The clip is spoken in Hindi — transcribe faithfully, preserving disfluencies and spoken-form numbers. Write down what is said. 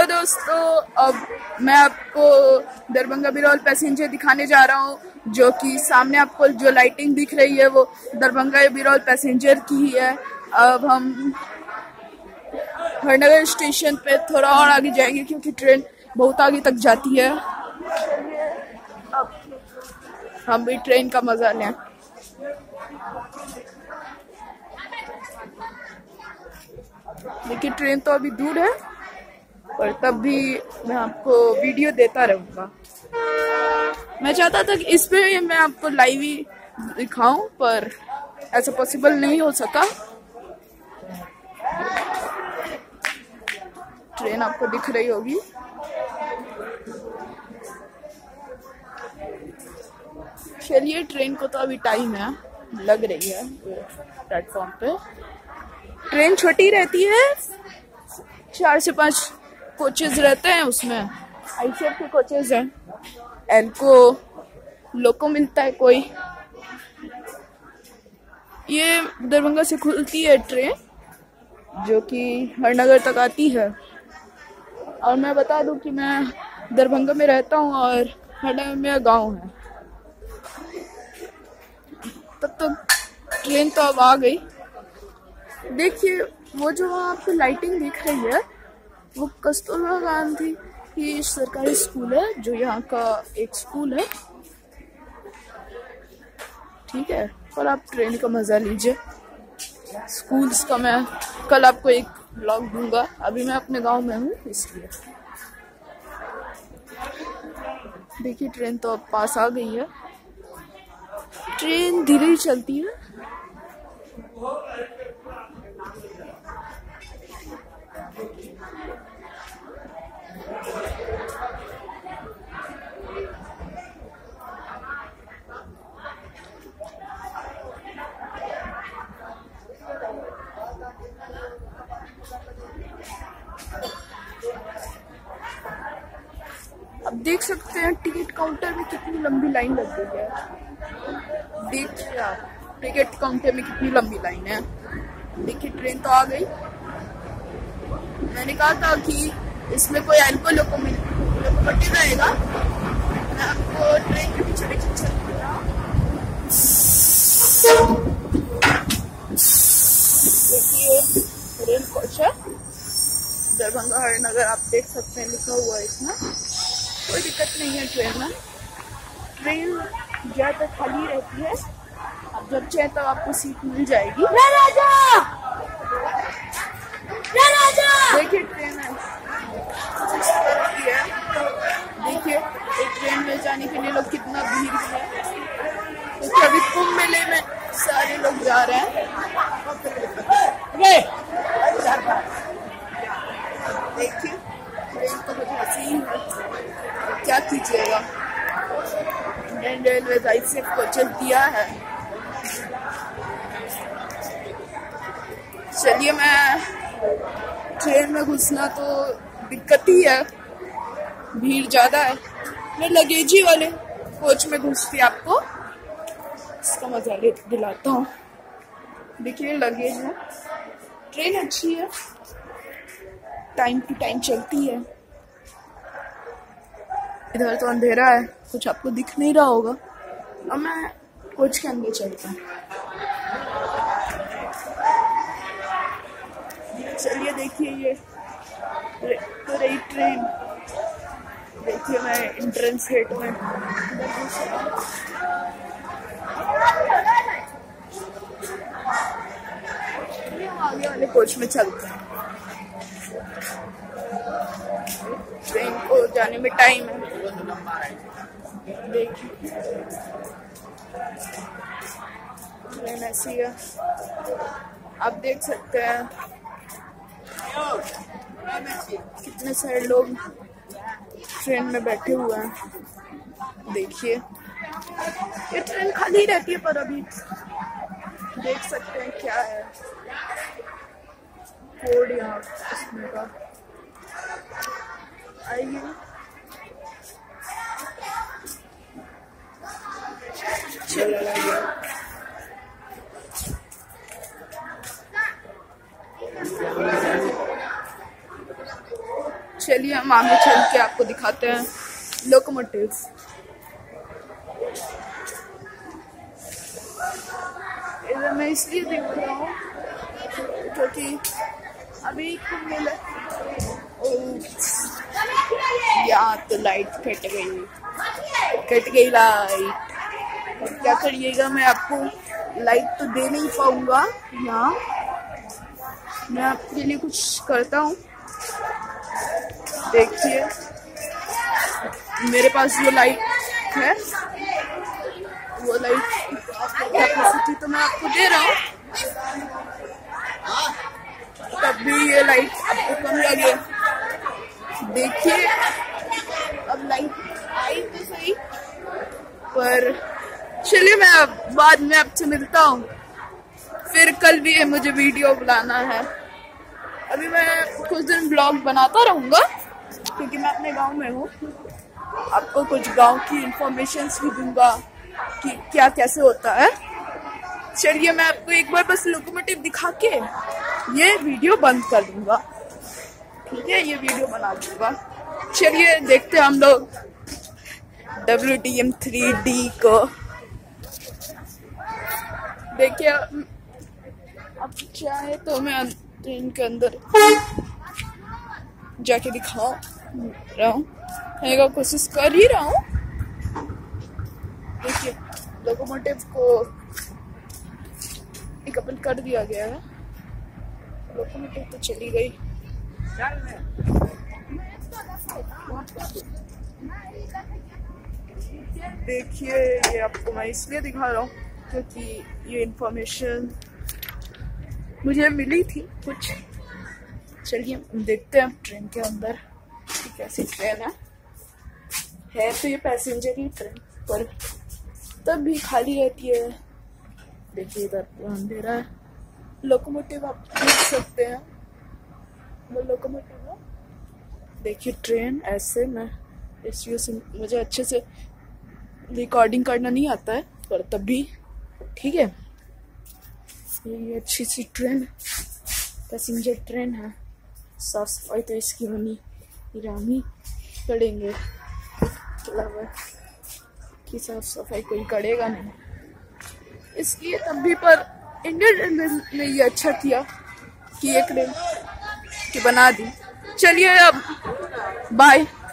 दोस्तों, अब मैं आपको दरभंगा बिरौल पैसेंजर दिखाने जा रहा हूँ, जो कि सामने आपको जो लाइटिंग दिख रही है वो दरभंगा बिरौल पैसेंजर की ही है। अब हम हरनगर स्टेशन पे थोड़ा और आगे जाएंगे क्योंकि ट्रेन बहुत आगे तक जाती है। अब हम भी ट्रेन का मजा लें। देखिए ट्रेन तो अभी दूर है, पर तब भी मैं आपको वीडियो देता रहूँगा। मैं चाहता था कि इस पे मैं आपको लाइव ही दिखाऊं, पर ऐसा पॉसिबल नहीं हो सका। ट्रेन आपको दिख रही होगी। चलिए, ट्रेन को तो अभी टाइम है, लग रही है प्लेटफॉर्म पे। ट्रेन छोटी रहती है, चार से पांच कोचेज रहते हैं उसमें। आईसीएफ के कोचेज हैं, एल्को लोको मिलता है कोई। ये दरभंगा से खुलती है ट्रेन, जो कि हरनगर तक आती है। और मैं बता दूं कि मैं दरभंगा में रहता हूँ और हरनगर मेरा गांव है। तब तक ट्रेन तो अब आ गई। देखिए वो जो वहाँ आपको लाइटिंग दिख रही है वो कस्तूरबा गांधी की सरकारी स्कूल है, जो यहाँ का एक स्कूल है। ठीक है, और आप ट्रेन का मजा लीजिए। स्कूल्स का मैं कल आपको एक ब्लॉग दूंगा। अभी मैं अपने गांव में हूँ, इसलिए। देखिए ट्रेन तो अब पास आ गई है। ट्रेन धीरे ही चलती है। अब देख सकते हैं टिकट काउंटर में कितनी लंबी लाइन लग गई है। देखिए आप टिकट काउंटर में कितनी लंबी लाइन है। देखिए ट्रेन तो आ गई। मैंने कहा था कि इसमें कोई एल्को लोकोमोटिव रहेगा। मैं आपको ट्रेन के पीछे लेके चलूंगा। देखिए रेल कोच है, दरभंगा हरनगर, आप देख सकते हैं लिखा हुआ है इसमें। कोई दिक्कत नहीं है ट्रेन में। ट्रेन ज्यादातर खाली रहती है। आप जब चाहे तब आपको सीट मिल जाएगी। देखिए ट्रेन है, देखिए एक ट्रेन में जाने के लिए लोग कितना भीड़ है। तो अभी कुंभ मेले में सारे लोग जा रहे हैं। देखिए ट्रेन तो कुछ ऐसी ही है, क्या कीजिएगा। इंडियन रेलवे आईसीएफ कोचेस दिया है। चलिए, मैं ट्रेन में घुसना तो दिक्कत ही है, भीड़ ज्यादा है। मैं लगेजी वाले कोच में घुसती आपको इसका मजा दिलाता हूँ। देखिए लगेज है। ट्रेन अच्छी है, टाइम टू टाइम चलती है। इधर तो अंधेरा है, कुछ आपको दिख नहीं रहा होगा। अब मैं कोच के अंदर चलता हूँ। चलिए देखिए, ये तो रही ट्रेन। देखिए मैं एंट्रेंस गेट में आगे वाले कोच में चलते हैं। ट्रेन को जाने में टाइम है। देखिए ट्रेन ऐसी है, आप देख सकते हैं कितने सारे लोग ट्रेन में बैठे हुए हैं। देखिए ये ट्रेन खाली रहती है, पर अभी देख सकते हैं क्या है कोड यहाँ इसमें का। आइए चलिए हम आगे चल के आपको दिखाते हैं लोकोमोटिव। इधर मैं इसलिए देख रहा हूँ क्योंकि अभी कुछ मिला। यहाँ तो लाइट कट गई, कट गई लाइट। क्या करिएगा, मैं आपको लाइट तो दे नहीं पाऊंगा यहाँ। मैं आपके लिए कुछ करता हूँ। देखिए मेरे पास जो लाइट है वो लाइट कैपेसिटी तो मैं आपको दे रहा हूँ, तब भी ये लाइट आपको कम लगे। देखिए अब लाइट आई तो सही, पर चलिए मैं अब बाद में आपसे मिलता हूँ। फिर कल भी मुझे वीडियो बनाना है। अभी मैं कुछ दिन ब्लॉग बनाता रहूँगा क्योंकि मैं अपने गांव में हूँ। आपको कुछ गांव की इंफॉर्मेशंस भी दूंगा कि क्या कैसे होता है। चलिए मैं आपको एक बार बस लोकोमोटिव दिखा के ये वीडियो बंद कर दूंगा, ठीक है? ये वीडियो बना दूंगा। चलिए देखते हैं हम लोग W D M three D को। देखिए अब चाहे तो मैं ट्रेन के अंदर जाके दिखा रहा हूँ, का कोशिश कर ही रहा हूँ। देखिए लोकोमोटिव को एक अपन कर दिया गया है। लोकोमोटिव तो चली गई। देखिए ये आपको मैं इसलिए दिखा रहा हूँ क्योंकि ये इंफॉर्मेशन मुझे मिली थी कुछ। चलिए देखते हैं ट्रेन के अंदर कि कैसी ट्रेन है। है तो ये पैसेंजर ही ट्रेन, पर तब भी खाली रहती है। देखिए इधर अंधेरा है। लोकोमोटिव आप देख सकते हैं, वो लोकोमोटिव है। देखिए ट्रेन ऐसे, मैं इस यूज से मुझे अच्छे से रिकॉर्डिंग करना नहीं आता है, पर तब भी ठीक है। ये अच्छी सी ट्रेन, पैसेंजर ट्रेन है। साफ सफाई तो इसकी होनी रामी करेंगे, कि साफ सफाई कोई करेगा नहीं, इसलिए तब भी। पर इंडियन रेलवे ने ये अच्छा किया कि एक रेल की बना दी। चलिए अब बाय।